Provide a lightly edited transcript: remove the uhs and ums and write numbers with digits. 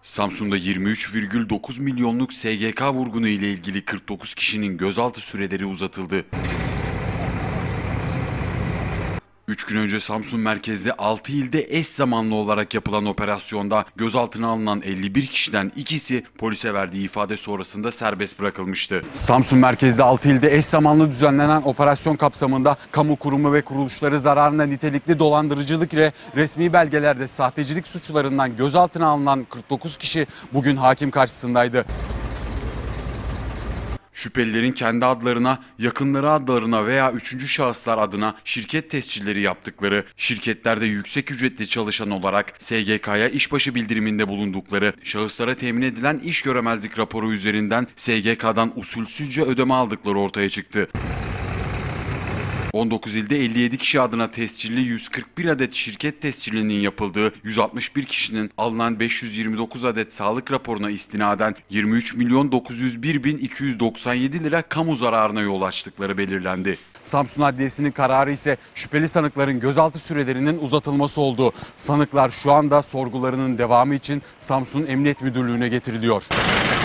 Samsun'da 23,9 milyonluk SGK vurgunu ile ilgili 49 kişinin gözaltı süreleri uzatıldı. 3 gün önce Samsun merkezli 6 ilde eş zamanlı olarak yapılan operasyonda gözaltına alınan 51 kişiden ikisi polise verdiği ifade sonrasında serbest bırakılmıştı. Samsun merkezli 6 ilde eş zamanlı düzenlenen operasyon kapsamında kamu kurumu ve kuruluşları zararına nitelikli dolandırıcılık ile resmi belgelerde sahtecilik suçlarından gözaltına alınan 49 kişi bugün hakim karşısındaydı. Şüphelilerin kendi adlarına, yakınları adlarına veya üçüncü şahıslar adına şirket tescilleri yaptıkları, şirketlerde yüksek ücretli çalışan olarak SGK'ya işbaşı bildiriminde bulundukları, şahıslara temin edilen iş göremezlik raporu üzerinden SGK'dan usulsüzce ödeme aldıkları ortaya çıktı. 19 ilde 57 kişi adına tescilli 141 adet şirket tescilinin yapıldığı, 161 kişinin alınan 529 adet sağlık raporuna istinaden 23.901.297 lira kamu zararına yol açtıkları belirlendi. Samsun Adliyesi'nin kararı ise şüpheli sanıkların gözaltı sürelerinin uzatılması oldu. Sanıklar şu anda sorgularının devamı için Samsun Emniyet Müdürlüğü'ne getiriliyor.